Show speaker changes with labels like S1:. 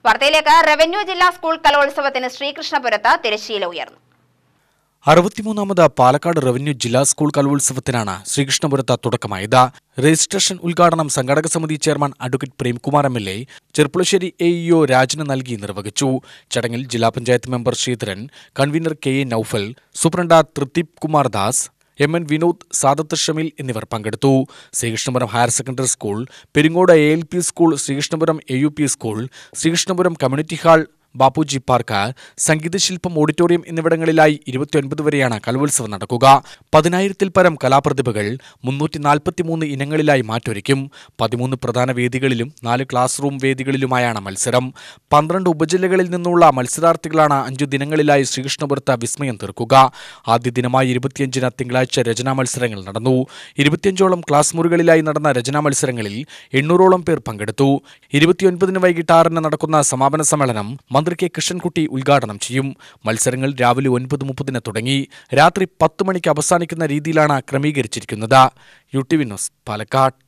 S1: വാർത്തയിലേക്ക്. റവന്യൂ ജില്ലാ സ്കൂൾ കലോത്സവത്തിന് ശ്രീകൃഷ്ണപുരത്ത് തിരശ്ശീല ഉയർന്നു.
S2: 63ാമത് പാലക്കാട് റവന്യൂ ജില്ലാ സ്കൂൾ കലോത്സവത്തിനാണ് ശ്രീകൃഷ്ണപുരത്ത് തുടക്കമായത്. രജിസ്ട്രേഷൻ ഉദ്ഘാടനം സംഘാടക സമിതി chairman advocate Premkumar MLA Cherpulassery AEO രാജന് നൽകി നിർവഹിച്ചു. ചടങ്ങിൽ ജില്ലാ panchayat member Sreedharan, convener KA Noufal, superintendent തൃപ്തിപ് കുമാർ ദാസ്, MN വിനോദ്, സാദത്ത് ഷമീൽ എന്നിവർ പങ്കെടുത്തു. Sreekrishnapuram higher secondary school, Peringode ALP school, Sreekrishnapuram AUP school, Sreekrishnapuram community hall, Bapuji park, സംഗീതശില്പം ഓഡിറ്റോറിയം എന്നിവിടങ്ങളിലായി 29 വരെയാണ് കലോത്സവം നടക്കുക. 10,000-ൽ പരം കലാപ്രതിഭകൾ 343 ഇനങ്ങളിലായി മാറ്റൊരുക്കും. 13 പ്രധാന വേദികളിലും 4 ക്ലാസ് റൂം വേദികളിലുമായാണ് മത്സരം. 12 ഉപജില്ലകളിൽ നിന്നുള്ള മത്സരാർത്ഥികളാണ് 5 ദിനങ്ങളിലായി ശ്രീകൃഷ്ണപുരത്ത് വിസ്മയം തീർക്കുക. ആദ്യ ദിനമായ 25-ന് തിങ്കളാഴ്ച രചനാ മത്സരങ്ങൾ നടന്നു. 25ഓളം ക്ലാസ് മുറികളിലായി നടന്ന രചനാ മത്സരങ്ങളിൽ 800ഓളം പേർ പങ്കെടുത്തു. 29-ന് വൈകിട്ട് 6-ന് നടക്കുന്ന സമാപന സമ്മേളനം മന്ത്രി K. കൃഷ്ണൻകുട്ടി ഉദ്ഘാടനം ചെയ്യും. മത്സരങ്ങൾ രാവിലെ 9:30-ന് തുടങ്ങി രാത്രി 10 മണിക്ക് അവസാനിക്കുന്ന രീതിയിലാണ് ക്രമീകരിച്ചിരിക്കുന്നത്. UTV news, Palakkad.